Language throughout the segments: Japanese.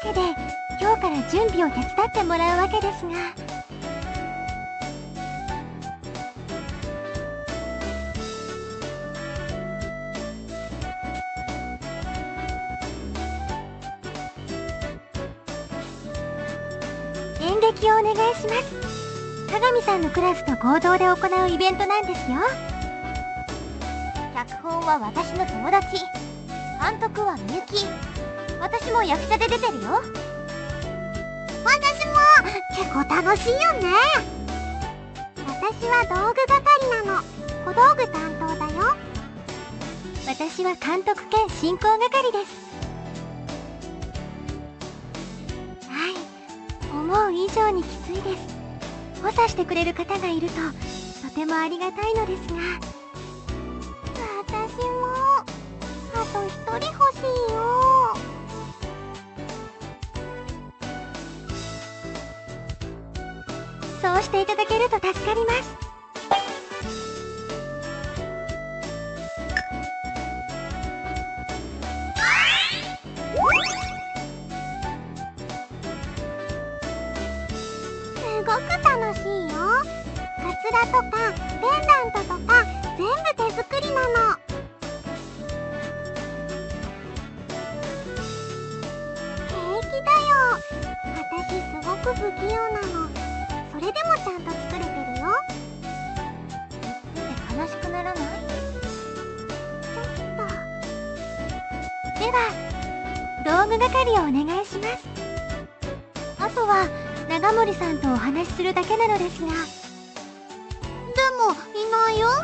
けで今日から準備を手伝ってもらうわけですが、演劇をお願いします。鏡さんのクラスと合同で行うイベントなんですよ。脚本は私の友達、監督はみゆき、私も役者で出てるよ。 私も結構楽しいよね。私は道具係なの。小道具担当だよ。 私は監督兼進行係です。はい、思う以上にきついです。補佐してくれる方がいるととてもありがたいのですが、 私もあと1人欲しいよ。 そうしていただけると助かります。 すごく楽しいよ。カツラとかペンダントとか全部手作りなの。平気だよ。私すごく不器用なの。それでもちゃんと作れてるよ。 悲しくならない？ ちょっと。 では道具係をお願いします。あとは長森さんとお話しするだけなのですが。 でもいないよ。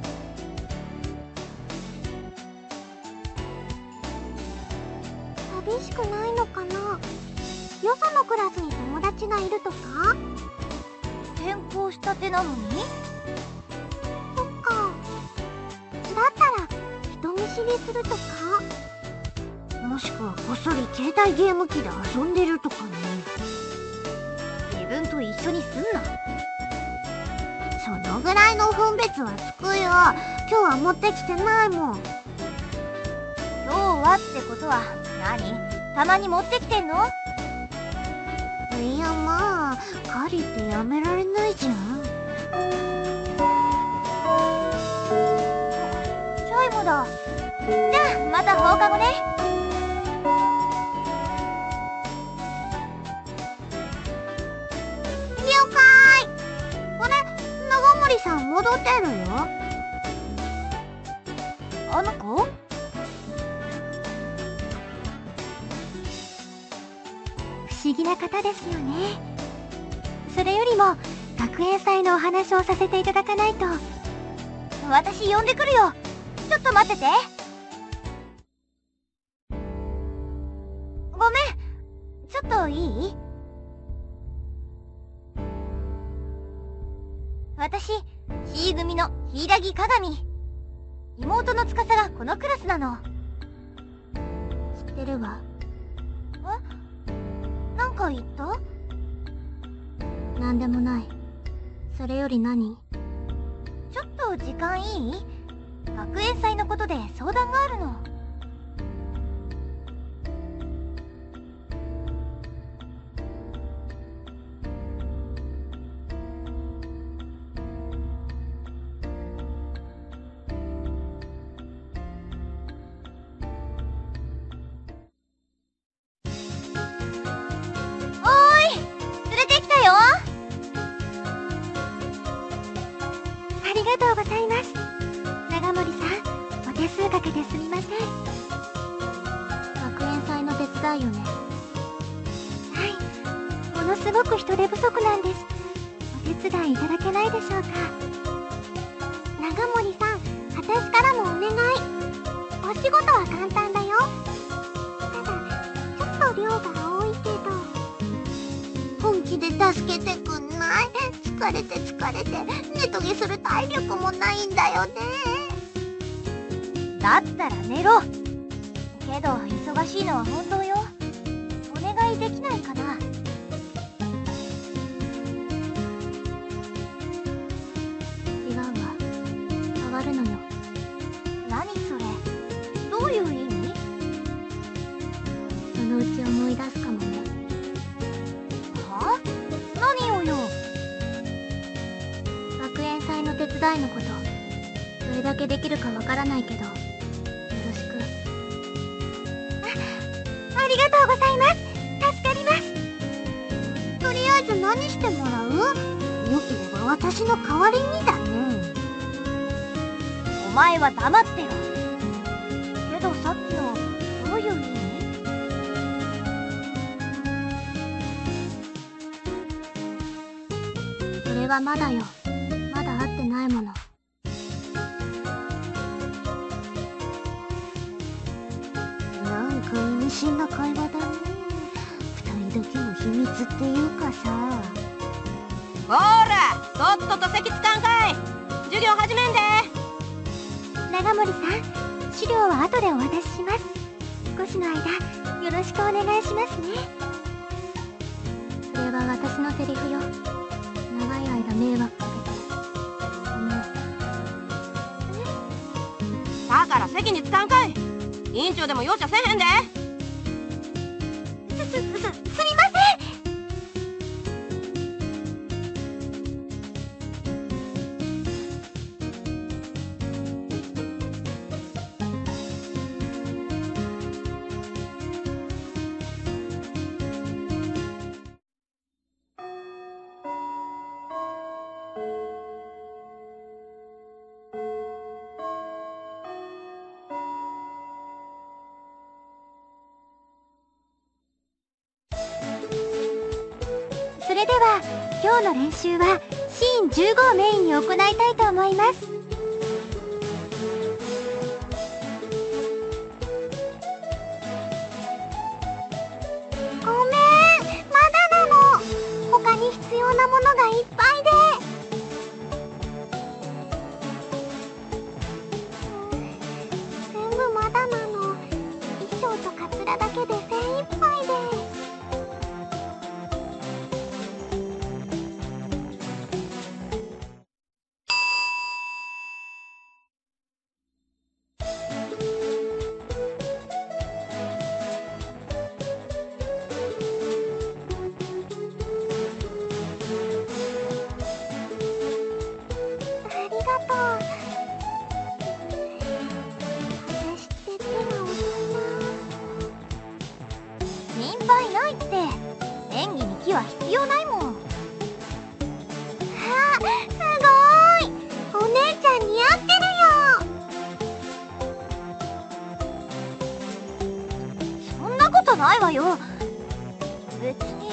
寂しくないのかな。よそのクラスに友達がいるとか。 転校したてなのに？ そっか。だったら人見知りするとか。もしくはこっそり携帯ゲーム機で遊んでるとかね。 自分と一緒にすんな。 そのぐらいの分別はつくよ。今日は持ってきてないもん。 今日はってことは何？たまに持ってきてんの？ いやまあ、狩りってやめられないじゃん。 チャイムだ。じゃあまた放課後ね。 了解。あれ、長森さん戻ってるよ。 あの子？不思議な方ですよね。それよりも学園祭のお話をさせていただかないと。私呼んでくるよ。ちょっと待ってて。ごめん、ちょっといい？私 C 組の柊鏡。妹の司がこのクラスなの。 知ってるわ。 なんか言った？ なんでもない。それより何？ ちょっと時間いい？学園祭のことで相談があるの。ありがとうございます。長森さん、お手数かけてすみません。 学園祭の手伝いよね。 はい、ものすごく人手不足なんです。お手伝いいただけないでしょうか。 長森さん、私からもお願い。お仕事は簡単だよ。ただ、ちょっと量が多いけど。本気で助けてくんない？疲れて寝とぎする体力もないんだよね。 だったら寝ろ。けど忙しいのは本当よ。お願いできないかな。 違うわ。変わるのよ。 何それ？どういう意味？ そのうち思い出すかもね。 伝いのこと、どれだけできるかわからないけど、よろしく。 ありがとうございます。助かります。とりあえず何してもらう？よければ私の代わりにだね。 お前は黙ってろ。けどさっきのどういう意味？それはまだよ。まだ会ってないもの。 なんか意味深な会話だね。二人だけの秘密っていうかさ。 ほら、とっとと席つかんかい。授業始めんで。 長森さん、資料は後でお渡しします。少しの間よろしくお願いしますね。それは私のセリフよ。長い間迷惑かけてごめん。 だから席につかんかい。委員長でも容赦せへんで。 すみません。 それでは今日の練習はシーン15をメインに行いたいと思います。 ごめん、まだなの。他に必要なものがいっぱいで。全部まだなの。衣装とカツラだけで精一杯で。ありがとう。私って手が遅いな。 心配ないって。演技に気は必要ないもん。 あ、すごーい。お姉ちゃん似合ってるよ。 そんなことないわよ。別に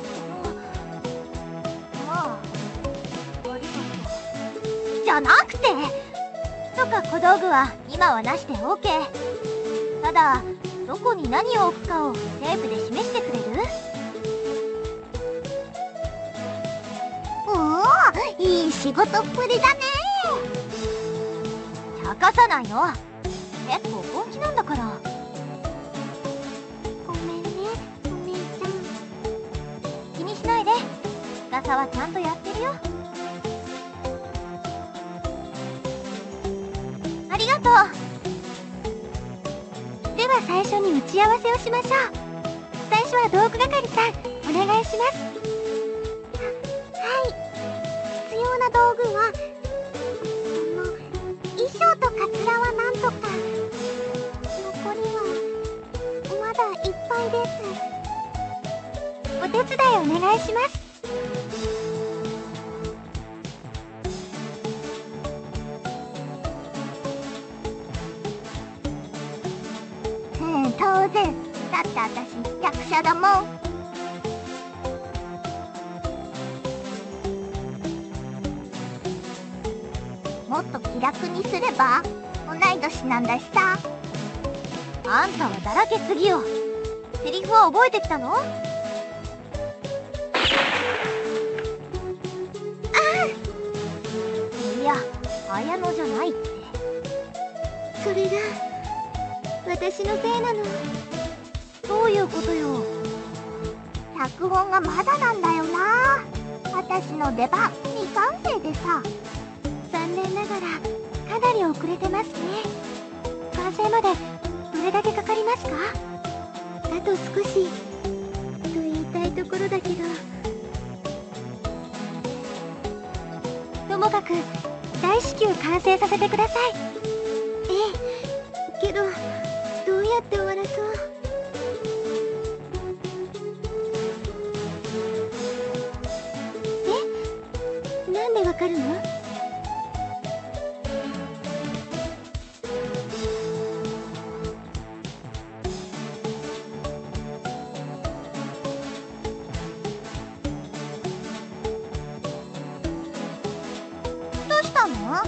まあありがとうじゃなくて、とか小道具は今はなしで OK。 ただどこに何を置くかをテープで示してくれる？ おお、いい仕事っぷりだね。 茶化さないの。結構本気なんだから。 ごめんね、お姉ちゃん。 気にしないで。司はちゃんとやってるよ。ありがとう。では最初に打ち合わせをしましょう。最初は道具係さん、お願いします。 はい。必要な道具は、衣装とカツラはなんとか。残りは、まだいっぱいです。 お手伝いお願いします。 当然。だって私、役者だもん。もっと気楽にすれば？同い年なんだしさ。 あんたはだらけすぎよ。セリフは覚えてきたの？いや、綾乃じゃないって。 それが、私のせいなの。 どういうことよ。 脚本がまだなんだよな。私の出番未完成でさ。 残念ながらかなり遅れてますね。完成までどれだけかかりますか？ あと少しと言いたいところだけど。 ともかく大至急完成させてください。 けどどうやって終わらそう。なんでわかるの？どうしたの？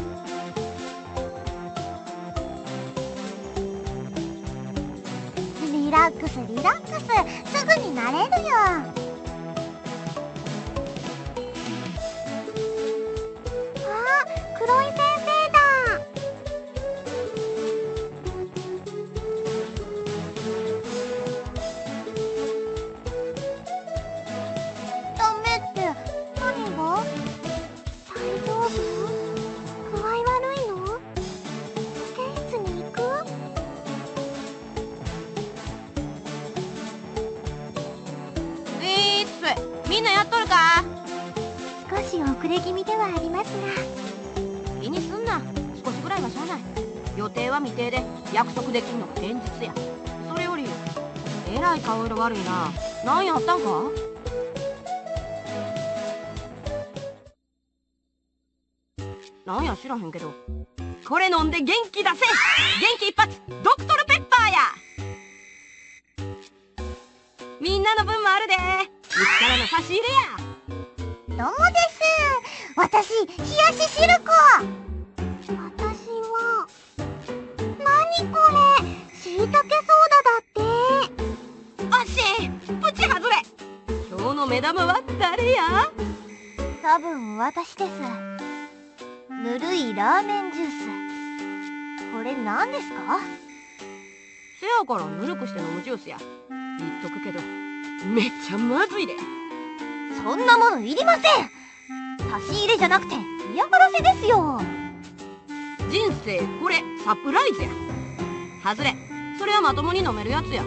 リラックスリラックス、すぐになれるよ。黒い先生だ。ダメって何が？大丈夫？具合悪いの？保健室に行く？ みんなやっとるか？ 少し遅れ気味ではありますが。 気にすんな。少しぐらいはしゃあない。予定は未定で約束できんのが現実や。それよりえらい顔色悪いな。何やったんか？なんや知らへんけど、これ飲んで元気出せ。元気一発ドクトルペッパーや。みんなの分もあるで。うちからの差し入れや。 どうもです。私、冷やし汁粉。私は何これ、しいたけソーダだって。 おしい、プチ外れ。今日の目玉は誰や？ 多分私です。ぬるいラーメンジュース。これ何ですか？ せやからぬるくして飲むジュースや。言っとくけどめっちゃまずいで。 そんなものいりません。差し入れじゃなくて嫌がらせですよ。 人生これサプライズや。外れ。それはまともに飲めるやつや。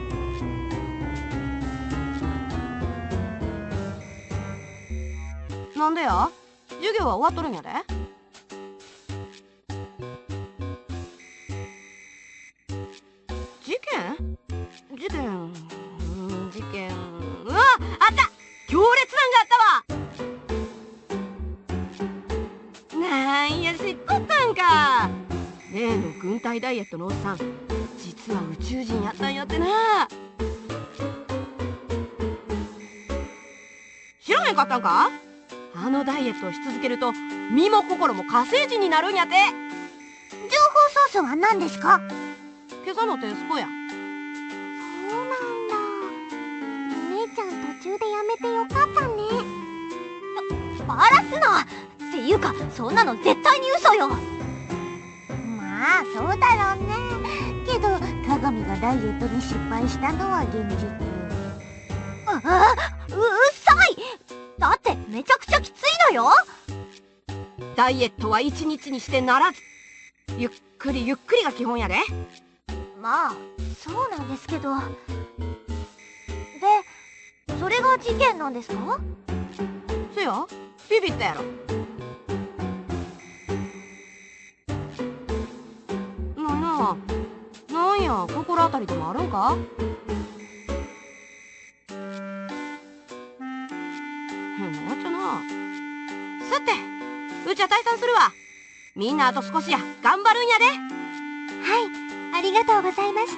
なんでや？授業は終わっとるんやで。事件？うわ、あった！強烈なんがあったわ。なんや、知っとったんか。例の軍隊ダイエットのおっさん、実は宇宙人やったんやってな。知らへんかったんか？あのダイエットをし続けると身も心も火星人になるんやて。 情報ソースは何ですか？ 今朝のテスコや。 そうなんだ。お姉ちゃん途中でやめてよかったね。バラすなっていうか、そんなの絶対に嘘よ。まあそうだろうね。けど鏡がダイエットに失敗したのは現実。うっさい。だってめちゃくちゃきついのよ。 ダイエットは一日にしてならず、ゆっくりゆっくりが基本やで。 まあそうなんですけど。で、それが事件なんですか？ せや、ビビったやろ。なんや、心当たりでもあるんか？変なやっちゃな。さて、うちは退散するわ。みんなあと少しや、頑張るんやで。 はい、ありがとうございました。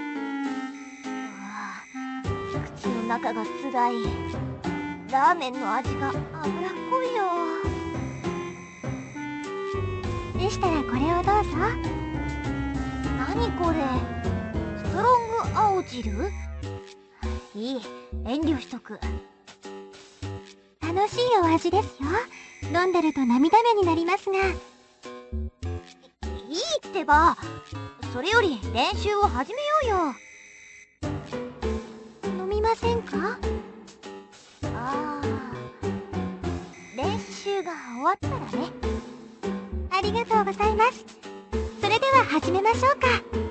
口の中が辛い。ラーメンの味が脂っこいよ。 でしたらこれをどうぞ。 何これ？ストロング青汁？いい、遠慮しとく。 楽しいお味ですよ。飲んでると涙目になりますが。 いいってば。それより練習を始めようよ。 飲みませんか？ ああ、練習が終わったらね。 ありがとうございます。それでは始めましょうか。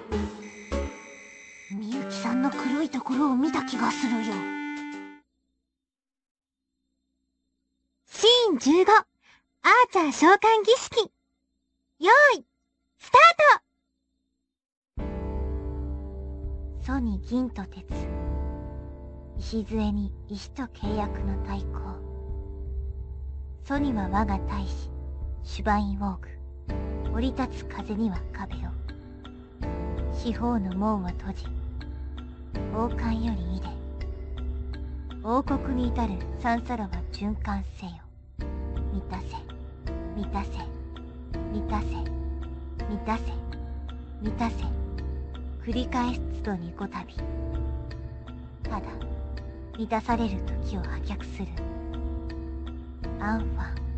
みゆきさんの黒いところを見た気がするよ。 シーン15、 アーチャー召喚儀式。よーい、スタート。楚に銀と鉄、礎に石と契約の対抗。楚には我が大使、シュバインウォーグ。降り立つ風には壁を。四方の門を閉じ、王冠より入れ。王国に至る三叉路は循環せよ。満たせ、満たせ、満たせ、満たせ、満たせ。繰り返す都度にこたび。ただ、満たされる時を破却する。アンファン。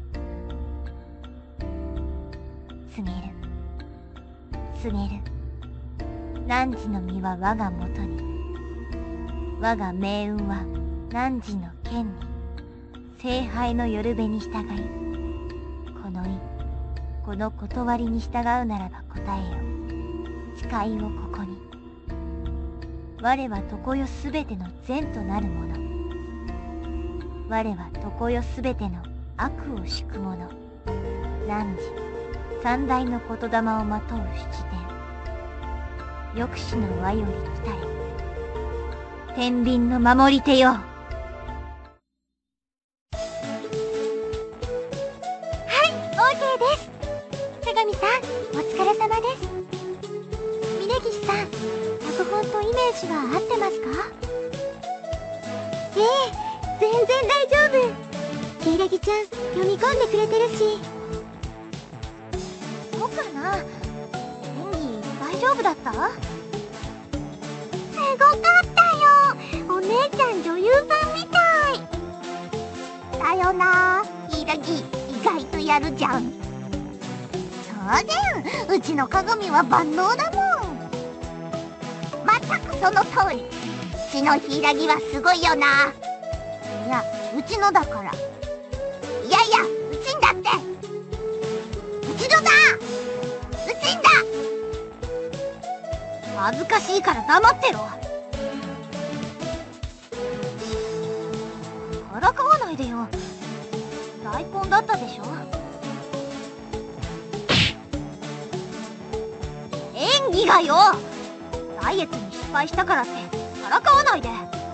告げる。告げる。汝の実は我がもとに。我が命運は汝の剣に。聖杯の夜べに従い。この意、この断りに従うならば答えよ。誓いをここに。我は常世すべての善となるもの。我は常世すべての悪を敷くもの。汝、三大の言霊をまとう七天。抑止の輪より来たれ。天秤の守り手よ。はい、OK です。手神さん、お疲れ様です。峯岸さん、脚本とイメージは合ってますか？ ええ、全然大丈夫。柊ちゃん、読み込んでくれてるし。 そうかな。演技大丈夫だった？ すごかったよ。お姉ちゃん女優さんみたい。だよな、柊、意外とやるじゃん。そうだよ、うちの鏡は万能だもん。まったくその通り。うちの柊はすごいよな。いや、うちのだから。いやいや、うちんだって。うちのだ、うちんだ。 恥ずかしいから黙ってろ。からかわないでよ。大根だったでしょ。演技がよ。ダイエットに失敗したからってからかわないで。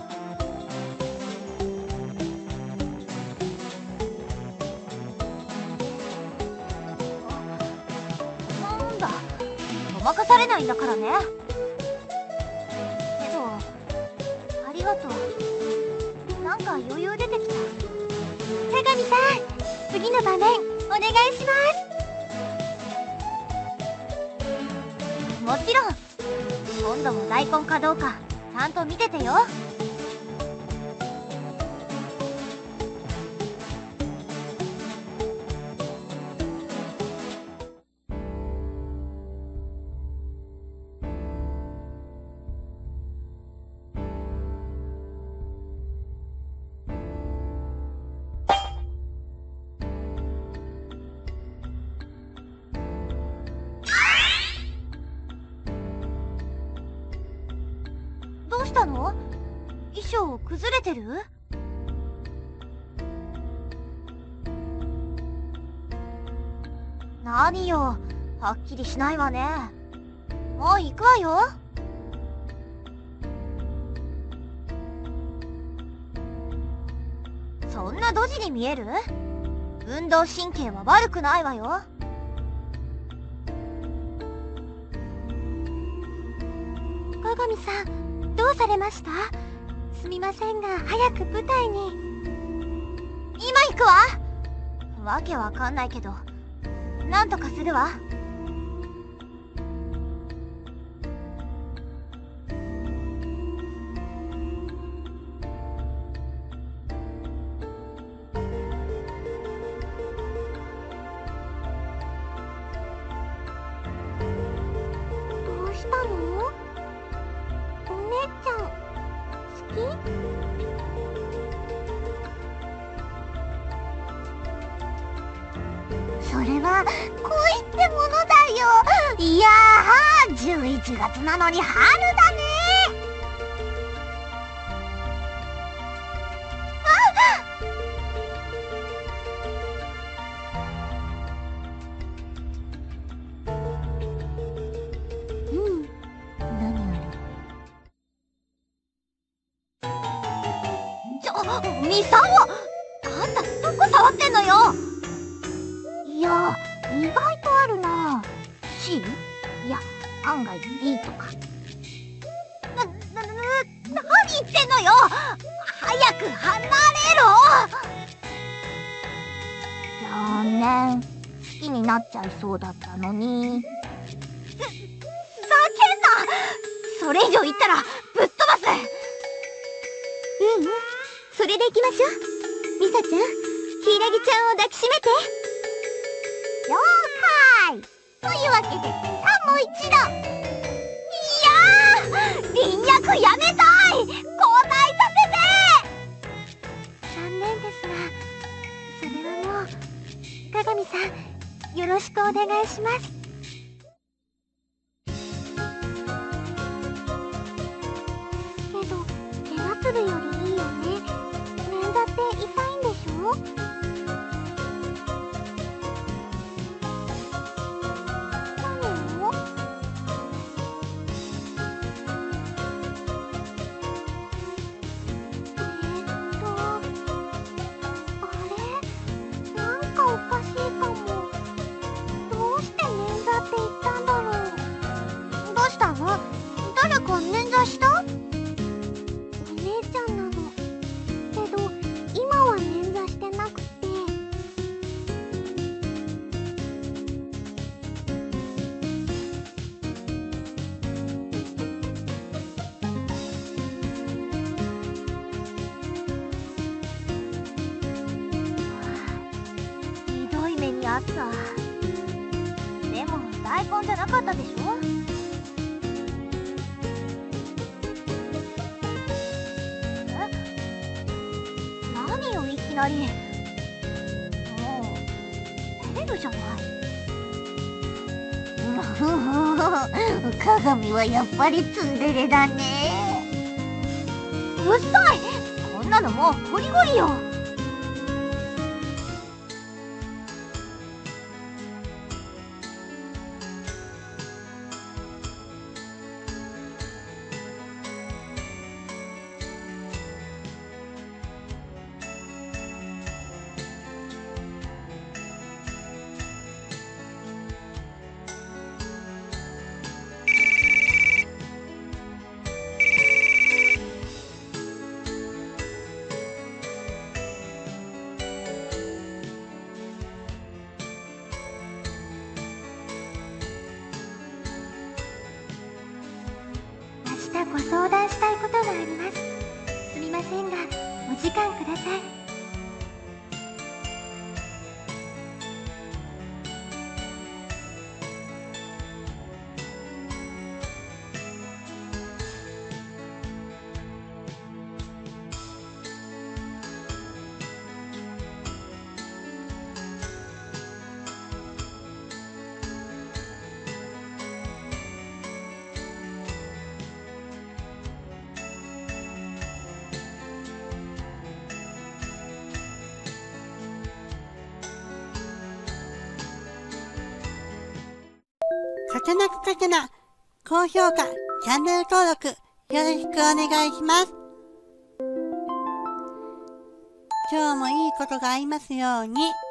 なんだ、ごまかされないんだからね。けど、ありがとう。なんか余裕出てきた。 手神さん、次の場面お願いします。 もちろん。今度も大根かどうかちゃんと見ててよ。どうしたの？衣装崩れてる？何よ、はっきりしないわね。もう行くわよ。そんなドジに見える？運動神経は悪くないわよ。 鏡さん、どうされました？すみませんが、早く舞台に。 今行くわ。わけわかんないけど、なんとかするわ。 どうしたの？お姉ちゃん、好き？それは恋ってものだよ。いやー、11月なのに春だね。 意外とあるな。 C？ いや、案外 D とか。何言ってんのよ。早く離れろ。残念、好きになっちゃいそうだったのに。ふざけんな。それ以上言ったらぶっ飛ばす。それで行きましょう。ミサちゃん、ヒイラギちゃんを抱きしめて。了解。というわけで3も1度。いやー、臨役やめたい。交代さ残念ですが、それはもう鏡さん、よろしくお願いします。けど怪我するよりいいよね。捻挫って痛いんでしょ？何を？あれ？なんかおかしいかも。どうして捻挫って言ったんだろう。 どうしたの？誰か捻挫した？ お姉ちゃんなの。けど今は捻挫してなくて。ひどい目にあった。 でも大根じゃなかったでしょ？何よいきなり。もう照れるじゃない。鏡はやっぱりツンデレだね。うっさい。こんなのもうゴリゴリよ。 明日ご相談したいことがあります。すみませんが、お時間ください。 かけなくかけな、高評価、チャンネル登録、よろしくお願いします。今日もいいことがありますように。